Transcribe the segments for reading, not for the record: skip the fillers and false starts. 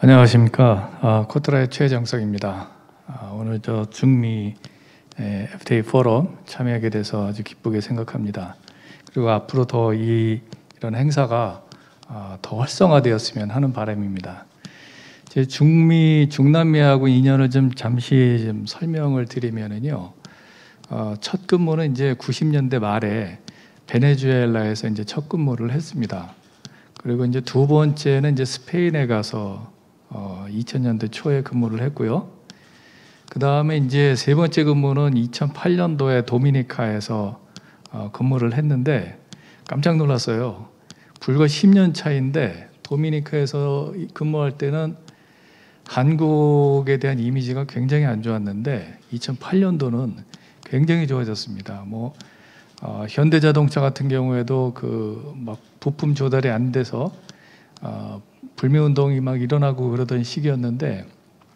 안녕하십니까. 코트라의 최정석입니다. 오늘 저 중미 FTA 포럼 참여하게 돼서 아주 기쁘게 생각합니다. 그리고 앞으로 더 이런 행사가 더 활성화되었으면 하는 바람입니다. 제 중남미하고 인연을 잠시 설명을 드리면은요. 첫 근무는 이제 90년대 말에 베네수엘라에서 이제 첫 근무를 했습니다. 그리고 이제 두 번째는 이제 스페인에 가서 2000년대 초에 근무를 했고요. 그 다음에 이제 세 번째 근무는 2008년도에 도미니카에서 근무를 했는데 깜짝 놀랐어요. 불과 10년 차인데 도미니카에서 근무할 때는 한국에 대한 이미지가 굉장히 안 좋았는데 2008년도는 굉장히 좋아졌습니다. 현대자동차 같은 경우에도 막 부품 조달이 안 돼서 불매운동이 막 일어나고 그러던 시기였는데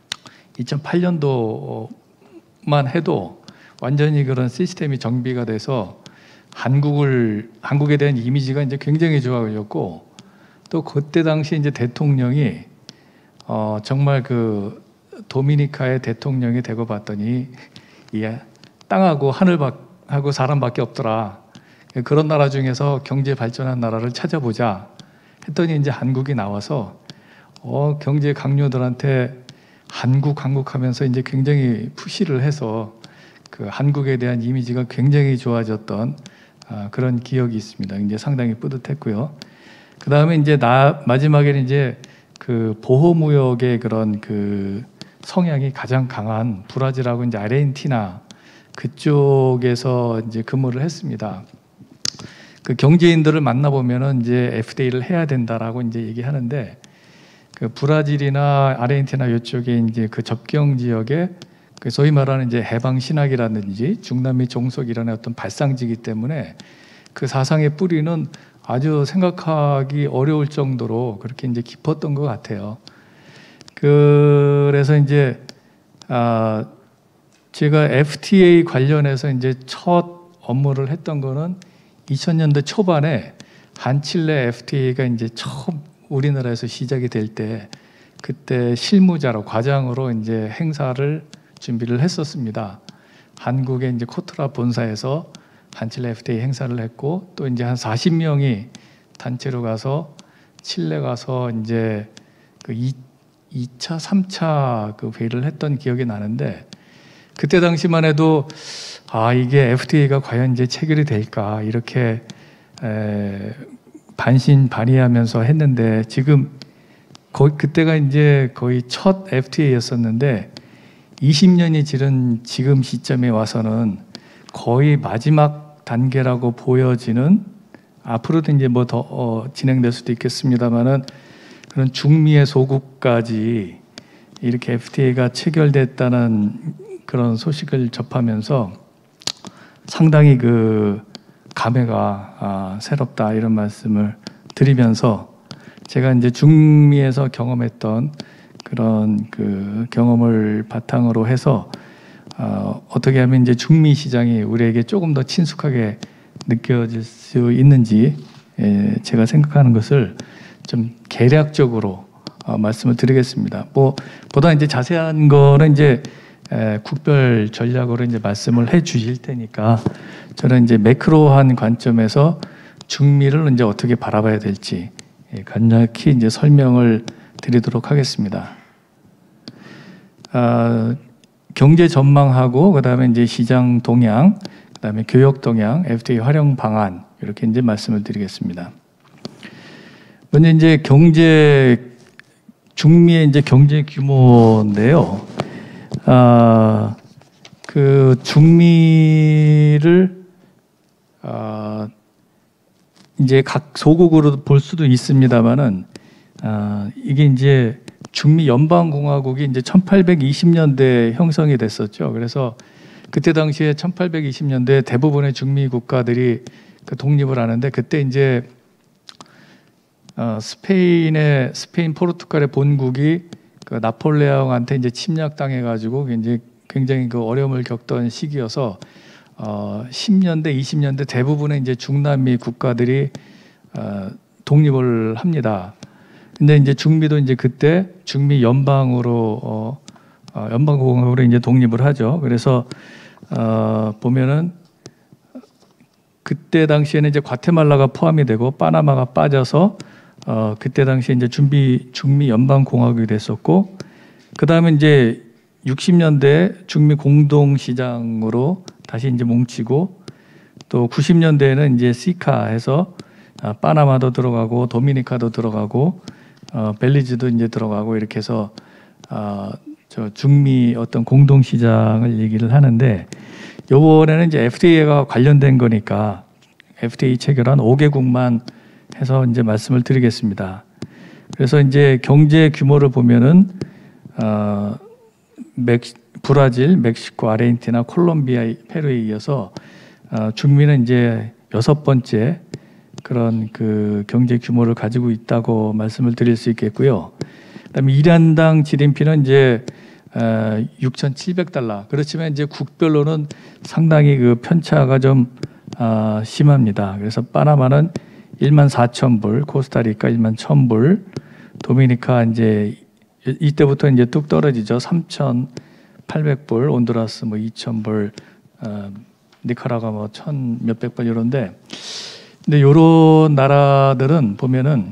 2008년도만 해도 완전히 그런 시스템이 정비가 돼서 한국에 대한 이미지가 이제 굉장히 좋아졌고 또 그때 당시 이제 대통령이 정말 그 도미니카의 대통령이 되고 봤더니 땅하고 하늘하고 사람밖에 없더라. 그런 나라 중에서 경제 발전한 나라를 찾아보자 했더니 이제 한국이 나와서 경제 강요들한테 한국 하면서 이제 굉장히 푸시를 해서 그 한국에 대한 이미지가 굉장히 좋아졌던 그런 기억이 있습니다. 이제 상당히 뿌듯했고요. 그 다음에 이제 마지막에는 이제 그 보호무역의 그런 그 성향이 가장 강한 브라질하고 이제 아르헨티나 그쪽에서 이제 근무를 했습니다. 그 경제인들을 만나보면은 이제 FTA를 해야 된다라고 이제 얘기하는데 그 브라질이나 아르헨티나 이쪽에 이제 그 접경 지역에 그 소위 말하는 이제 해방 신학이라든지 중남미 종속이라는 어떤 발상지기 때문에 그 사상의 뿌리는 아주 생각하기 어려울 정도로 그렇게 이제 깊었던 것 같아요. 그래서 이제 제가 FTA 관련해서 이제 첫 업무를 했던 거는 2000년대 초반에 한칠레 FTA가 이제 처음 우리나라에서 시작이 될 때 그때 실무자로 과장으로 이제 행사를 준비를 했었습니다. 한국의 이제 코트라 본사에서 한칠레 FTA 행사를 했고 또 이제 한 40명이 단체로 가서 칠레 가서 이제 그 2차, 3차 그 회의를 했던 기억이 나는데 그때 당시만 해도 이게 FTA가 과연 이제 체결이 될까 이렇게 반신반의하면서 했는데 지금 그때가 이제 거의 첫 FTA였었는데 20년이 지른 지금 시점에 와서는 거의 마지막 단계라고 보여지는 앞으로도 이제 뭐 더 진행될 수도 있겠습니다만은 그런 중미의 소국까지 이렇게 FTA가 체결됐다는 그런 소식을 접하면서 상당히 그 감회가 새롭다 이런 말씀을 드리면서 제가 이제 중미에서 경험했던 그런 그 경험을 바탕으로 해서 어떻게 하면 이제 중미 시장이 우리에게 조금 더 친숙하게 느껴질 수 있는지 제가 생각하는 것을 좀 개략적으로 말씀을 드리겠습니다. 보다 이제 자세한 거는 이제 국별 전략으로 이제 말씀을 해 주실 테니까 저는 이제 매크로한 관점에서 중미를 이제 어떻게 바라봐야 될지 간략히 이제 설명을 드리도록 하겠습니다. 경제 전망하고 그다음에 이제 시장 동향, 그다음에 교역 동향, FTA 활용 방안 이렇게 이제 말씀을 드리겠습니다. 먼저 이제 중미의 이제 경제 규모인데요. 그 중미를 이제 각 소국으로 볼 수도 있습니다만은 이게 이제 중미 연방공화국이 이제 1820년대 형성이 됐었죠. 그래서 그때 당시에 1820년대 대부분의 중미 국가들이 그 독립을 하는데 그때 이제 스페인 포르투갈의 본국이 그 나폴레옹한테 이제 침략당해 가지고 이제 굉장히 그 어려움을 겪던 시기여서 10년대, 20년대 대부분의 이제 중남미 국가들이 독립을 합니다. 근데 이제 중미도 이제 그때 중미 연방으로 연방공화국으로 이제 독립을 하죠. 그래서 보면은 그때 당시에는 이제 과테말라가 포함이 되고 파나마가 빠져서 그때 당시에 이제 중미 연방공화국이 됐었고, 그 다음에 이제 60년대 중미 공동시장으로 다시 이제 뭉치고, 또 90년대에는 이제 시카해서 파나마도 들어가고 도미니카도 들어가고 벨리즈도 이제 들어가고 이렇게 해서 저 중미 어떤 공동시장을 얘기를 하는데, 요번에는 이제 FTA가 관련된 거니까 FTA 체결한 5개국만 해서 이제 말씀을 드리겠습니다. 그래서 이제 경제 규모를 보면은 브라질, 멕시코, 아르헨티나, 콜롬비아, 페루에 이어서 중미는 이제 6번째 그런 그 경제 규모를 가지고 있다고 말씀을 드릴 수 있겠고요. 그다음에 1인당 GDP는 이제 $6,700. 그렇지만 이제 국별로는 상당히 그 편차가 좀 심합니다. 그래서 파나마는 14,000불, 코스타리카 11,000불, 도미니카 이제 이때부터 이제 뚝 떨어지죠. 3,800불, 온두라스 뭐 2,000불, 니카라과 뭐 1,000 몇백 불 이런데, 근데 요런 나라들은 보면은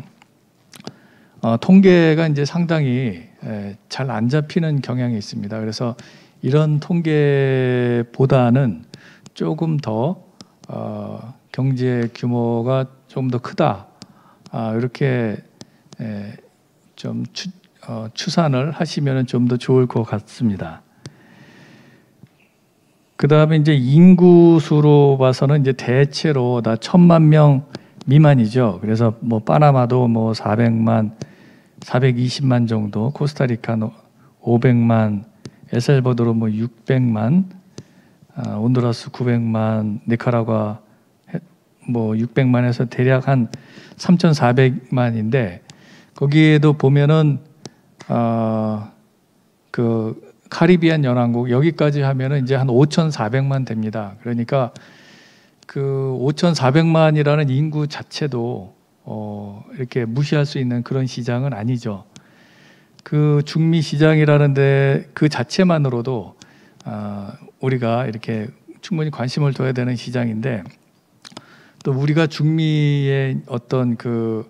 통계가 이제 상당히 잘 안 잡히는 경향이 있습니다. 그래서 이런 통계보다는 조금 더 경제 규모가 좀 더 크다, 이렇게 좀 추산을 하시면 좀 더 좋을 것 같습니다. 그 다음에 이제 인구수로 봐서는 이제 대체로 다 1,000만 명 미만이죠. 그래서 뭐 파나마도 뭐 420만 정도, 코스타리카 500만, 엘살바도르 뭐 600만, 온두라스 900만, 니카라과 뭐 600만에서 대략 한 3,400만인데, 거기에도 보면은 그 카리비안 연안국 여기까지 하면은 이제 한 5,400만 됩니다. 그러니까 그 5,400만이라는 인구 자체도 이렇게 무시할 수 있는 그런 시장은 아니죠. 그 중미 시장이라는데 그 자체만으로도 우리가 이렇게 충분히 관심을 둬야 되는 시장인데, 또 우리가 중미의 어떤 그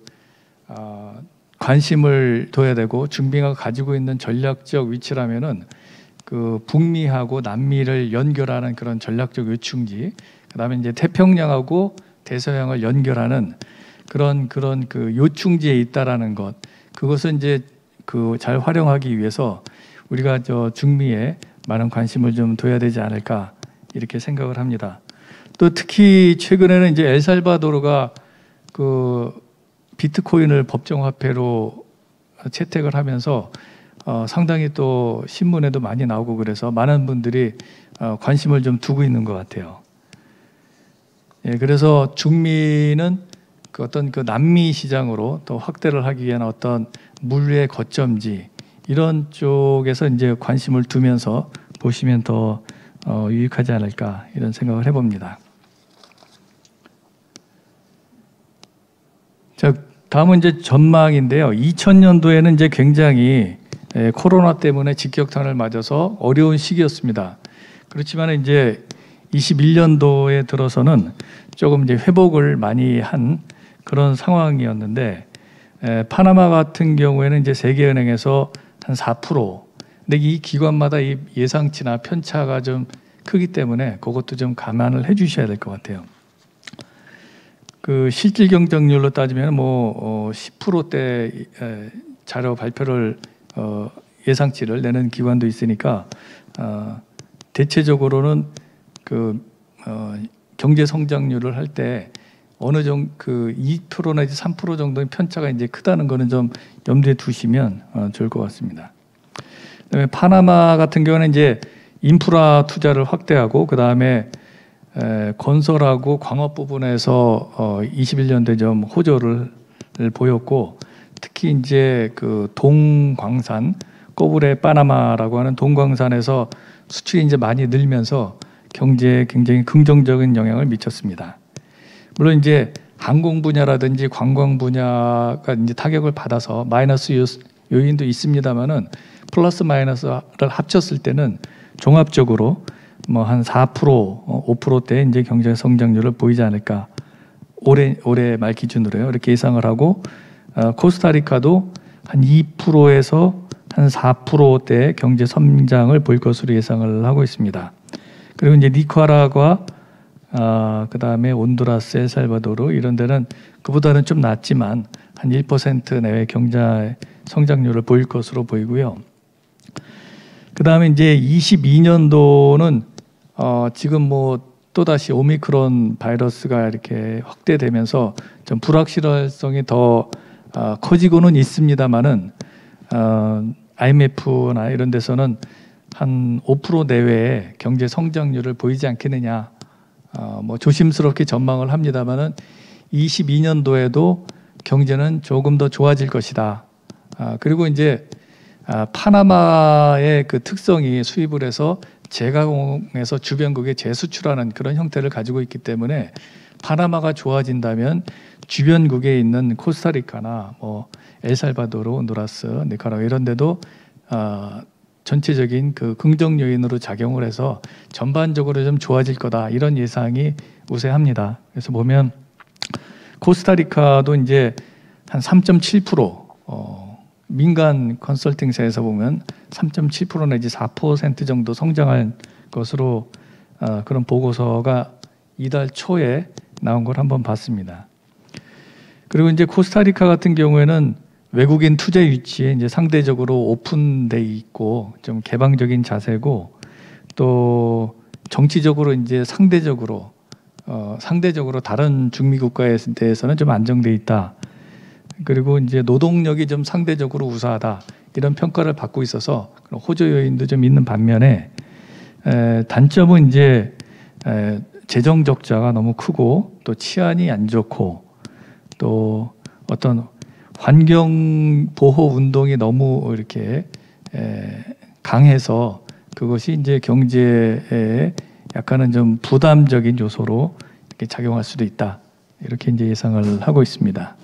관심을 둬야 되고 중미가 가지고 있는 전략적 위치라면은 그 북미하고 남미를 연결하는 그런 전략적 요충지, 그다음에 이제 태평양하고 대서양을 연결하는 그런 그 요충지에 있다라는 것, 그것은 이제 그 잘 활용하기 위해서 우리가 저 중미에 많은 관심을 좀 둬야 되지 않을까 이렇게 생각을 합니다. 또 특히 최근에는 이제 엘살바도르가 그 비트코인을 법정화폐로 채택을 하면서 상당히 또 신문에도 많이 나오고, 그래서 많은 분들이 관심을 좀 두고 있는 것 같아요. 예, 그래서 중미는 그 어떤 그 남미 시장으로 또 확대를 하기 위한 어떤 물류의 거점지, 이런 쪽에서 이제 관심을 두면서 보시면 더 유익하지 않을까 이런 생각을 해봅니다. 자, 다음은 이제 전망인데요. 2000년도에는 이제 굉장히 코로나 때문에 직격탄을 맞아서 어려운 시기였습니다. 그렇지만 이제 21년도에 들어서는 조금 이제 회복을 많이 한 그런 상황이었는데, 파나마 같은 경우에는 이제 세계은행에서 한 4%, 근데 이 기관마다 이 예상치나 편차가 좀 크기 때문에 그것도 좀 감안을 해주셔야 될 것 같아요. 그 실질 경쟁률로 따지면 뭐 10%대 자료 발표를 예상치를 내는 기관도 있으니까 대체적으로는 그 경제 성장률을 할 때 어느 정도 그 2% 내지 3% 정도의 편차가 이제 크다는 거는 좀 염두에 두시면 좋을 것 같습니다. 그다음에 파나마 같은 경우는 이제 인프라 투자를 확대하고, 그 다음에 건설하고 광업 부분에서 21년도에 좀 호조를 보였고, 특히 이제 그 동광산, 꼬브레 파나마라고 하는 동광산에서 수출이 이제 많이 늘면서 경제에 굉장히 긍정적인 영향을 미쳤습니다. 물론 이제 항공 분야라든지 관광 분야가 이제 타격을 받아서 마이너스 요인도 있습니다만은 플러스 마이너스를 합쳤을 때는 종합적으로 뭐 한 4%, 5%대 이제 경제 성장률을 보이지 않을까. 올해 말 기준으로요. 이렇게 예상을 하고 코스타리카도 한 2%에서 한 4%대 경제 성장을 볼 것으로 예상을 하고 있습니다. 그리고 이제 니카라과 그다음에 온두라스, 엘살바도르 이런 데는 그보다는 좀 낮지만 한 1% 내외 경제 성장률을 보일 것으로 보이고요. 그다음에 이제 22년도는 지금 뭐 또다시 오미크론 바이러스가 이렇게 확대되면서 좀 불확실성이 더 커지고는 있습니다만은 IMF나 이런 데서는 한 5% 내외의 경제 성장률을 보이지 않겠느냐, 뭐 조심스럽게 전망을 합니다만은 22년도에도 경제는 조금 더 좋아질 것이다. 그리고 이제 파나마의 그 특성이 수입을 해서 재가공해서 주변국에 재수출하는 그런 형태를 가지고 있기 때문에 파나마가 좋아진다면 주변국에 있는 코스타리카나 뭐 엘살바도르, 온두라스, 니카라과 이런 데도 전체적인 그 긍정 요인으로 작용을 해서 전반적으로 좀 좋아질 거다 이런 예상이 우세합니다. 그래서 보면 코스타리카도 이제 한 3.7% 민간 컨설팅사에서 보면 3.7% 내지 4% 정도 성장할 것으로 그런 보고서가 이달 초에 나온 걸 한번 봤습니다. 그리고 이제 코스타리카 같은 경우에는 외국인 투자 유치에 이제 상대적으로 오픈돼 있고 좀 개방적인 자세고 또 정치적으로 이제 상대적으로 다른 중미 국가에 대해서는 좀 안정돼 있다. 그리고 이제 노동력이 좀 상대적으로 우수하다 이런 평가를 받고 있어서 호조 요인도 좀 있는 반면에 단점은 이제 재정 적자가 너무 크고 또 치안이 안 좋고 또 어떤 환경 보호 운동이 너무 이렇게 강해서 그것이 이제 경제에 약간은 좀 부담적인 요소로 이렇게 작용할 수도 있다 이렇게 이제 예상을 하고 있습니다.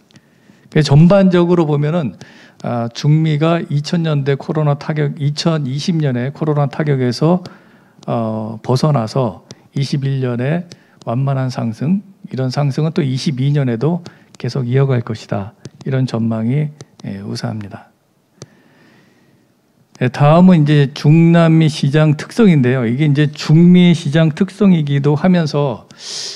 전반적으로 보면은 중미가 2000년대 코로나 타격, 2020년에 코로나 타격에서 벗어나서 21년에 완만한 상승, 이런 상승은 또 22년에도 계속 이어갈 것이다. 이런 전망이 우세합니다. 다음은 이제 중남미 시장 특성인데요. 이게 이제 중미 시장 특성이기도 하면서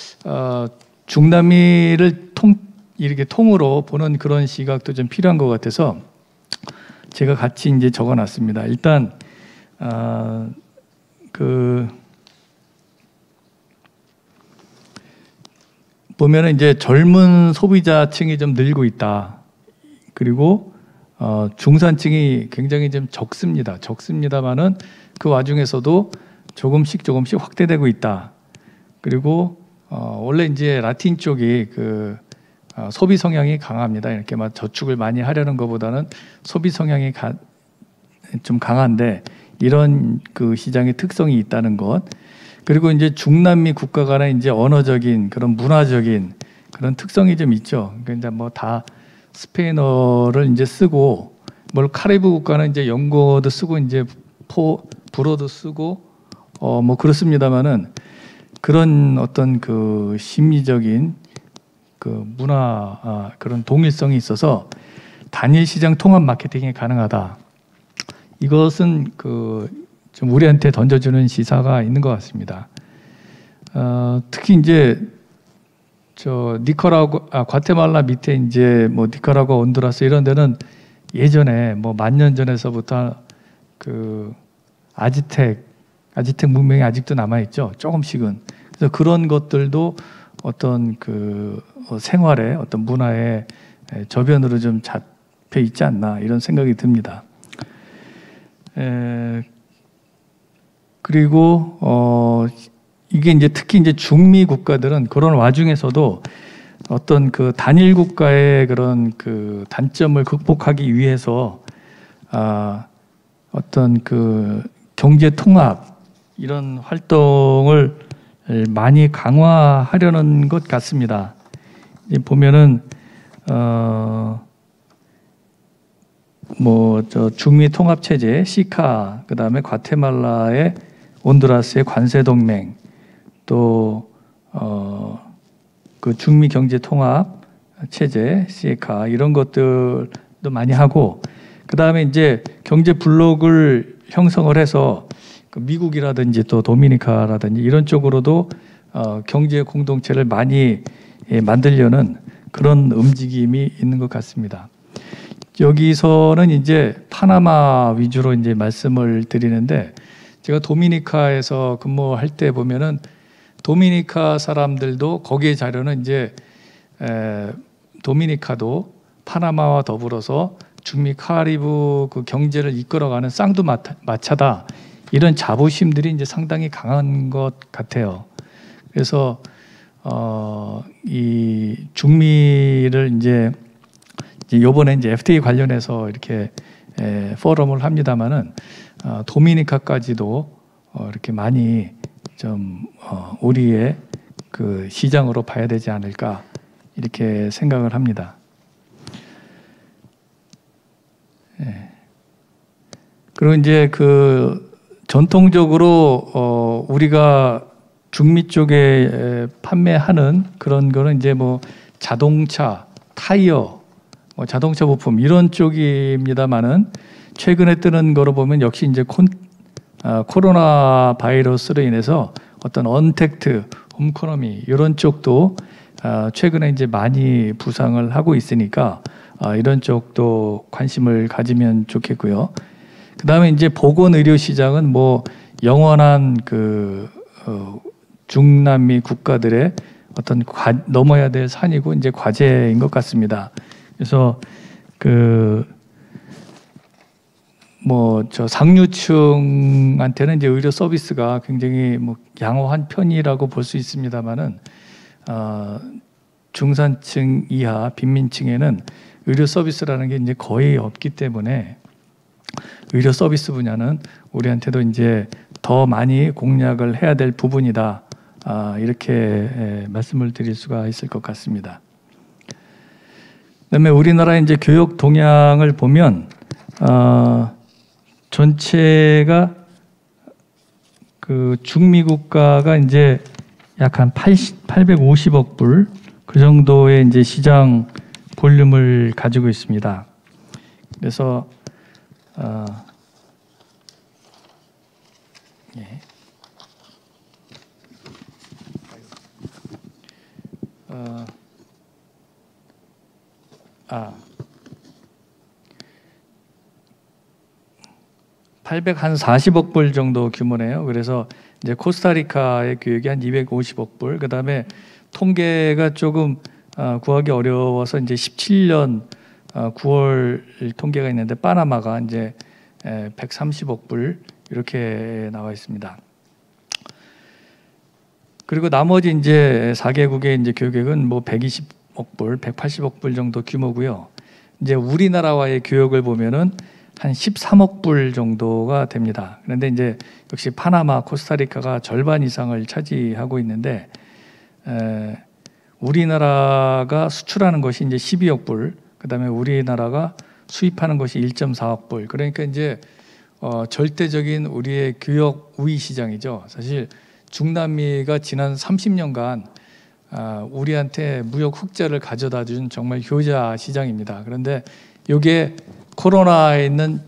중남미를 이렇게 통으로 보는 그런 시각도 좀 필요한 것 같아서 제가 같이 이제 적어놨습니다. 일단 보면은 이제 젊은 소비자층이 좀 늘고 있다. 그리고 중산층이 굉장히 좀 적습니다만은 그 와중에서도 조금씩 확대되고 있다. 그리고 원래 이제 라틴 쪽이 소비 성향이 강합니다. 이렇게 막 저축을 많이 하려는 것보다는 소비 성향이 좀 강한데 이런 그 시장의 특성이 있다는 것. 그리고 이제 중남미 국가 간의 이제 언어적인 그런 문화적인 그런 특성이 좀 있죠. 그러니까 뭐 다 스페인어를 이제 쓰고, 카리브 국가는 이제 영어도 쓰고 이제 불어도 쓰고 뭐 그렇습니다만은 그런 어떤 그 심리적인 그 문화 그런 동일성이 있어서 단일 시장 통합 마케팅이 가능하다. 이것은 좀 우리한테 던져주는 시사가 있는 것 같습니다. 특히 이제 과테말라 밑에 이제 뭐 니카라과, 온두라스 이런 데는 예전에 뭐 1000년 전에서부터 그 아즈텍 문명이 아직도 남아 있죠. 조금씩은. 그래서 그런 것들도 어떤 그 생활의 어떤 문화의 저변으로 좀 잡혀 있지 않나 이런 생각이 듭니다. 그리고 이게 이제 특히 이제 중미 국가들은 그런 와중에서도 어떤 그 단일 국가의 그런 그 단점을 극복하기 위해서 어떤 그 경제 통합 이런 활동을 많이 강화하려는 것 같습니다. 보면은 중미 통합 체제 시카, 그다음에 과테말라의 온두라스의 관세 동맹, 또 그 중미 경제 통합 체제 시카 이런 것들도 많이 하고, 그다음에 이제 경제 블록을 형성을 해서 그 미국이라든지 또 도미니카라든지 이런 쪽으로도 경제 공동체를 많이 만들려는 그런 움직임이 있는 것 같습니다. 여기서는 이제 파나마 위주로 이제 말씀을 드리는데, 제가 도미니카에서 근무할 때 보면은 도미니카 사람들도 거기에 자료는 이제 도미니카도 파나마와 더불어서 중미 카리브 그 경제를 이끌어가는 쌍두마차다, 이런 자부심들이 이제 상당히 강한 것 같아요. 그래서 이 중미를 이제 요번에 이제 FTA 관련해서 이렇게 포럼을 합니다만은 도미니카까지도 이렇게 많이 좀 우리의 그 시장으로 봐야 되지 않을까 이렇게 생각을 합니다. 그리고 이제 그 전통적으로 우리가 중미 쪽에 판매하는 그런 거는 이제 뭐 자동차, 타이어, 자동차 부품 이런 쪽입니다만은, 최근에 뜨는 거로 보면 역시 이제 코로나 바이러스로 인해서 어떤 언택트, 홈코노미 이런 쪽도 최근에 이제 많이 부상을 하고 있으니까 이런 쪽도 관심을 가지면 좋겠고요. 그 다음에 이제 보건의료 시장은 뭐 영원한 그 중남미 국가들의 어떤 넘어야 될 산이고 이제 과제인 것 같습니다. 그래서 상류층한테는 이제 의료 서비스가 굉장히 뭐 양호한 편이라고 볼 수 있습니다만은 중산층 이하 빈민층에는 의료 서비스라는 게 이제 거의 없기 때문에 의료 서비스 분야는 우리한테도 이제 더 많이 공략을 해야 될 부분이다. 이렇게 말씀을 드릴 수가 있을 것 같습니다. 그다음에 우리나라의 이제 교육 동향을 보면 전체가 그 중미 국가가 이제 약 한 850억 불 그 정도의 이제 시장 볼륨을 가지고 있습니다. 그래서 예. 840억 불 정도 규모네요. 그래서 이제 코스타리카의 교육이 한 250억 불, 그 다음에 통계가 조금 구하기 어려워서 이제 17년 9월 통계가 있는데 파나마가 이제 130억 불 이렇게 나와 있습니다. 그리고 나머지 이제 4개국의 이제 교육액은 뭐 120억 불, 180억 불 정도 규모고요. 이제 우리나라와의 교역을 보면은 한 13억 불 정도가 됩니다. 그런데 이제 역시 파나마, 코스타리카가 절반 이상을 차지하고 있는데, 우리나라가 수출하는 것이 이제 12억 불, 그다음에 우리나라가 수입하는 것이 1.4억 불. 그러니까 이제 절대적인 우리의 교역 우위 시장이죠. 사실 중남미가 지난 30년간 우리한테 무역 흑자를 가져다 준 정말 효자 시장입니다. 그런데 이게 코로나에 있는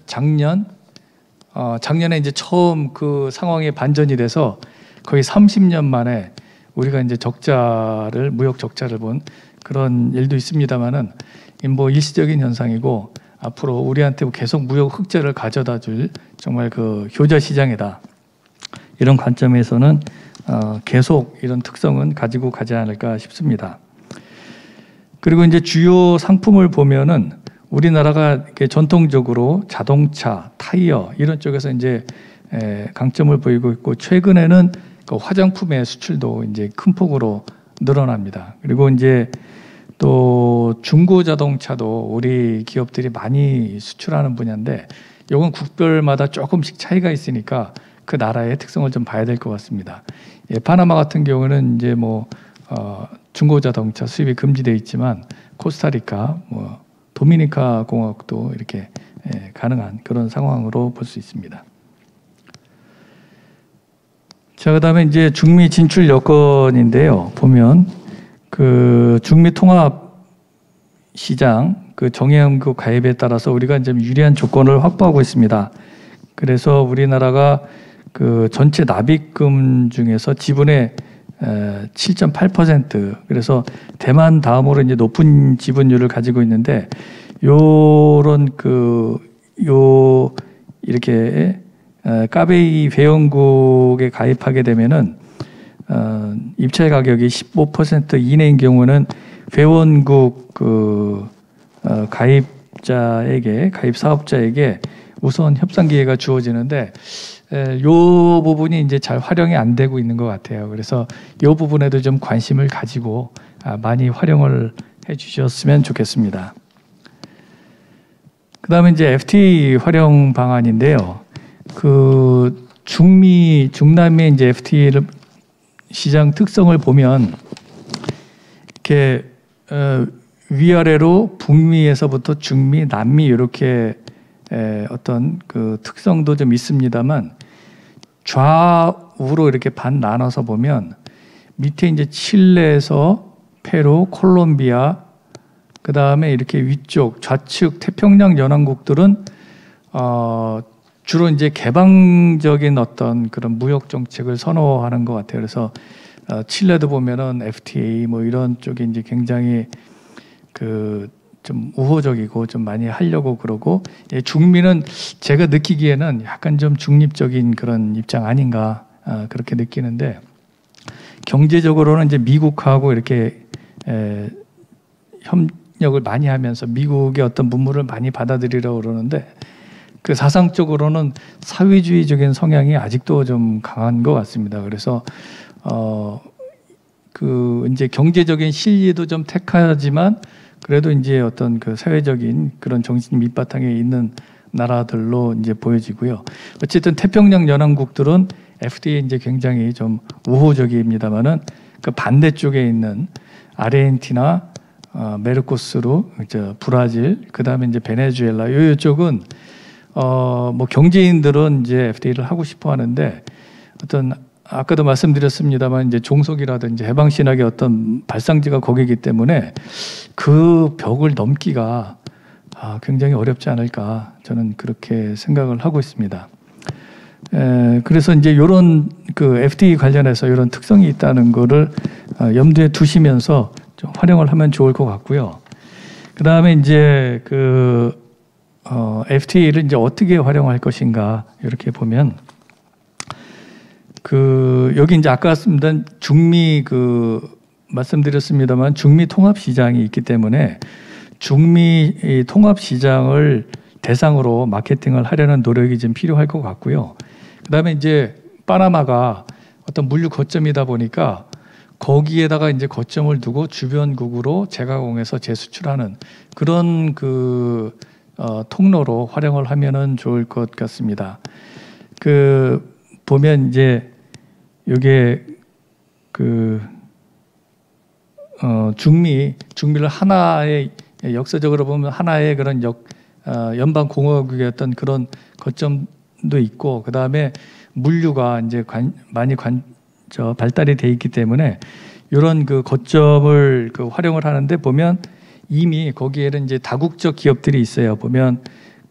작년에 이제 처음 그 상황이 반전이 돼서 거의 30년 만에 우리가 이제 무역 적자를 본 그런 일도 있습니다만은 뭐 일시적인 현상이고, 앞으로 우리한테 계속 무역 흑자를 가져다 줄 정말 그 효자 시장이다. 이런 관점에서는 계속 이런 특성은 가지고 가지 않을까 싶습니다. 그리고 이제 주요 상품을 보면은 우리나라가 이렇게 전통적으로 자동차, 타이어 이런 쪽에서 이제 강점을 보이고 있고, 최근에는 그 화장품의 수출도 이제 큰 폭으로 늘어납니다. 그리고 이제 또 중고 자동차도 우리 기업들이 많이 수출하는 분야인데, 이건 국별마다 조금씩 차이가 있으니까 그 나라의 특성을 좀 봐야 될 것 같습니다. 파나마 같은 경우는 이제 중고자동차 수입이 금지되어 있지만 코스타리카, 뭐 도미니카 공화국도 이렇게 가능한 그런 상황으로 볼 수 있습니다. 자, 그다음에 이제 중미 진출 여건인데요. 보면 그 중미 통합 시장 그 정예연구 가입에 따라서 우리가 이제 유리한 조건을 확보하고 있습니다. 그래서 우리나라가 그 전체 납입금 중에서 지분의 7.8%, 그래서 대만 다음으로 이제 높은 지분율을 가지고 있는데, 요런 이렇게 까베이 회원국에 가입하게 되면은 입찰 가격이 15% 이내인 경우는 회원국 가입자에게, 가입 사업자에게 우선 협상 기회가 주어지는데, 요 부분이 이제 잘 활용이 안 되고 있는 것 같아요. 그래서 요 부분에도 좀 관심을 가지고 많이 활용을 해 주셨으면 좋겠습니다. 그 다음에 이제 FTA 활용 방안인데요. 그 중남미 이제 FTA를 시장 특성을 보면 이렇게 위아래로 북미에서부터 중미, 남미 이렇게 어떤 그 특성도 좀 있습니다만, 좌우로 이렇게 반 나눠서 보면 밑에 이제 칠레에서 페루, 콜롬비아, 그 다음에 이렇게 위쪽 좌측 태평양 연안국들은 주로 이제 개방적인 어떤 그런 무역 정책을 선호하는 것 같아요. 그래서 칠레도 보면은 FTA 뭐 이런 쪽이 이제 굉장히 그 좀 우호적이고 좀 많이 하려고 그러고, 중미는 제가 느끼기에는 약간 좀 중립적인 그런 입장 아닌가 그렇게 느끼는데, 경제적으로는 이제 미국하고 이렇게 협력을 많이 하면서 미국의 어떤 문물을 많이 받아들이려고 그러는데, 그 사상적으로는 사회주의적인 성향이 아직도 좀 강한 것 같습니다. 그래서 그 이제 경제적인 실리도 좀 택하지만 그래도 이제 어떤 그 사회적인 그런 정신 밑바탕에 있는 나라들로 이제 보여지고요. 어쨌든 태평양 연안국들은 FTA 이제 굉장히 좀 우호적입니다만은 그 반대쪽에 있는 아르헨티나, 메르코스루, 이제 브라질, 그 다음에 이제 베네수엘라, 이쪽은 뭐 경제인들은 이제 FTA를 하고 싶어 하는데, 어떤 아까도 말씀드렸습니다만 이제 종속이라든지 해방신학의 어떤 발상지가 거기이기 때문에 그 벽을 넘기가 굉장히 어렵지 않을까, 저는 그렇게 생각을 하고 있습니다. 그래서 이제 이런 그 FTA 관련해서 이런 특성이 있다는 거를 염두에 두시면서 좀 활용을 하면 좋을 것 같고요. 그 다음에 이제 FTA를 이제 어떻게 활용할 것인가 이렇게 보면, 여기 이제 아까 말씀드린 중미 말씀드렸습니다만 중미 통합 시장이 있기 때문에 중미 통합 시장을 대상으로 마케팅을 하려는 노력이 좀 필요할 것 같고요. 그다음에 이제 파나마가 어떤 물류 거점이다 보니까 거기에다가 이제 거점을 두고 주변국으로 재가공해서 재수출하는 그런 통로로 활용을 하면은 좋을 것 같습니다. 보면 이제 요게 중미를 하나의, 역사적으로 보면 하나의 그런 연방 공화국의 어떤 그런 거점도 있고, 그 다음에 물류가 이제 많이 발달이 돼 있기 때문에 이런 그 거점을 활용을 하는데, 보면 이미 거기에는 이제 다국적 기업들이 있어요. 보면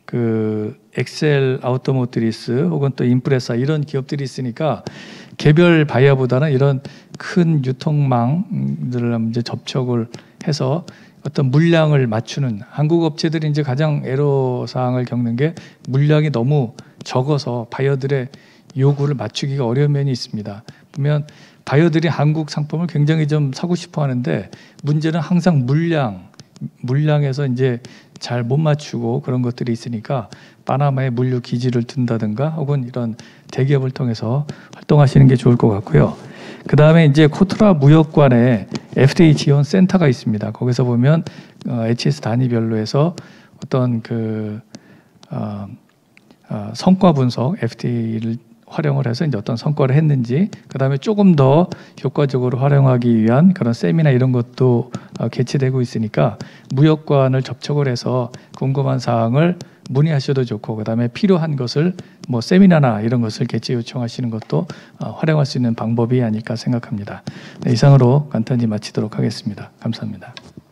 엑셀 아우토모티리스 혹은 또 인프레사 이런 기업들이 있으니까 개별 바이어보다는 이런 큰 유통망들을 이제 접촉을 해서 어떤 물량을 맞추는, 한국 업체들이 이제 가장 애로사항을 겪는 게 물량이 너무 적어서 바이어들의 요구를 맞추기가 어려운 면이 있습니다. 보면 바이어들이 한국 상품을 굉장히 좀 사고 싶어 하는데, 문제는 항상 물량에서 이제 잘 못 맞추고 그런 것들이 있으니까 파나마에 물류 기지를 둔다든가 혹은 이런 대기업을 통해서 활동하시는 게 좋을 것 같고요. 그 다음에 이제 코트라 무역관에 FTA 지원 센터가 있습니다. 거기서 보면 HS 단위별로 해서 어떤 성과 분석, FTA를 활용을 해서 이제 어떤 성과를 했는지, 그다음에 조금 더 효과적으로 활용하기 위한 그런 세미나 이런 것도 개최되고 있으니까 무역관을 접촉을 해서 궁금한 사항을 문의하셔도 좋고, 그다음에 필요한 것을 뭐 세미나나 이런 것을 개최 요청하시는 것도 활용할 수 있는 방법이 아닐까 생각합니다. 네, 이상으로 간단히 마치도록 하겠습니다. 감사합니다.